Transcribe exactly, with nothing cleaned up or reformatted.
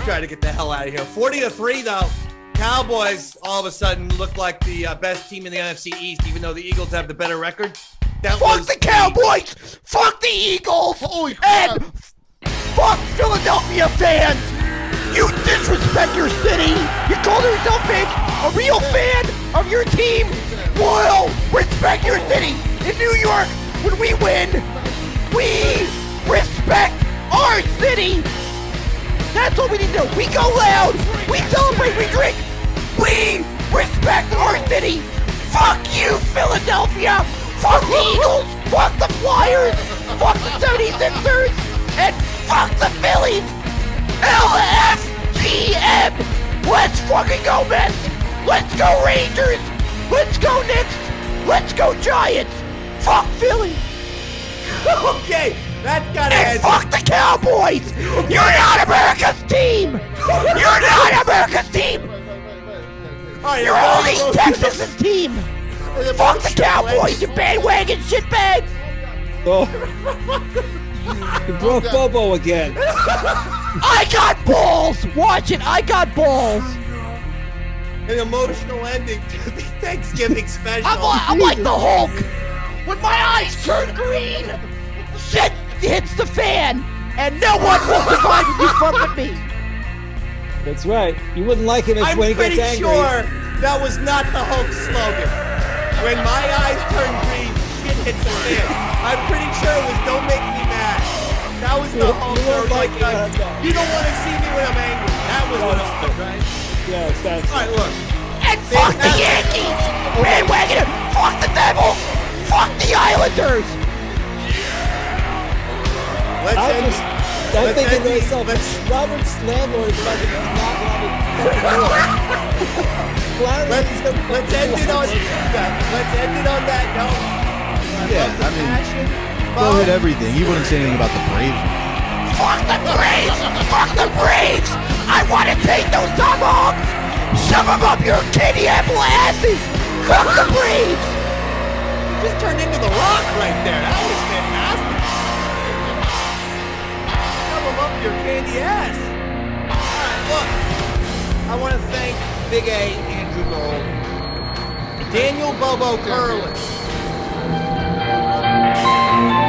try to get the hell out of here. forty to three, though. Cowboys all of a sudden look like the uh, best team in the N F C East, even though the Eagles have the better record. That fuck was the Cowboys! The... Fuck the Eagles! Holy crap! And fuck Philadelphia fans! You disrespect your city! You call yourself a, a real fan of your team? Well, respect your city! In New York, when we win, we respect our city! That's what we need to do. We go loud. We celebrate. We drink. We respect our city. Fuck you, Philadelphia. Fuck the Eagles. Fuck the Flyers. Fuck the seventy-sixers. And fuck the Phillies. L F G M. Let's fucking go, Mets. Let's go, Rangers. Let's go, Knicks. Let's go, Giants. Fuck Philly. Okay. That's gotta and end. Fuck the Cowboys! You're not America's team! You're not America's team! Right, You're only Texas's team! Fuck the Cowboys, you bandwagon shitbag! Oh. You broke Bobo again. I got balls! Watch it, I got balls! An emotional ending to the Thanksgiving special. I'm, li- I'm like the Hulk! When my eyes turn green! Shit hits the fan, and no one will survive if you fuck with me. That's right. You wouldn't like him if I'm when he pretty gets angry. sure that was not the Hulk slogan. When my eyes turn green, shit hits the fan. I'm pretty sure it was "Don't make me mad." That was the You- Hulk. you weren't Like, like uh, that. you don't want to see me when I'm angry. That was what it was, right? Yes, that's All right, look. And fuck the Yankees! Bandwagon! Fuck the Devils! Fuck the Islanders! Let's I end just, it. I'm Let's thinking end to the- myself, let's- Robert's landlord is about to be knocking on the fucking door. Let's, let's end it on let's end it on that note. Yeah, I mean, Passion. Bo hit everything. He wouldn't say anything about the Braves. Fuck the Braves! Fuck the Braves! I want to take those tomahawks! Shove them up your candy apple asses! Fuck the Braves! You just turned into the Rock right there. That was fantastic. Shove 'em up your candy ass. All right, look. I want to thank Big A, Andrew Gold, Daniel Bobo Curlin.